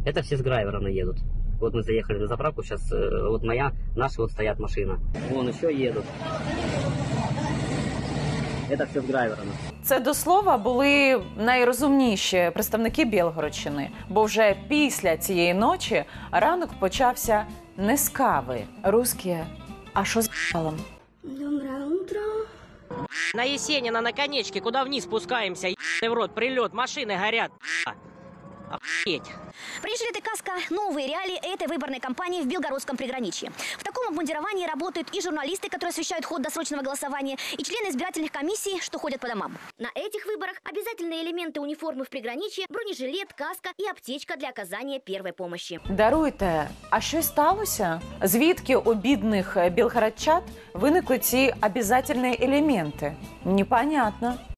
Это все с Грайворона едут. Вот мы заехали на заправку, сейчас вот наши вот стоят машина. Вон еще едут. Это все с Грайворона. Це, до слова, були найрозумніші представники Білгородщини, бо вже після цієї ночі ранок почався не з кави. Русські, а що з ***лом? Доброе утро. На Есенина на конечке, куда вниз спускаемся, в рот, прилет, машины горят. Охуеть. Пришли ты каска новые реалии этой выборной кампании в Белгородском приграничье. В таком обмундировании работают и журналисты, которые освещают ход досрочного голосования, и члены избирательных комиссий, что ходят по домам. На этих выборах обязательные элементы униформы в приграничье, бронежилет, каска и аптечка для оказания первой помощи. Даруйте, а що сталося? Звідки у бідних білгородчат виникли ці обов'язкові елементи? Непонятно.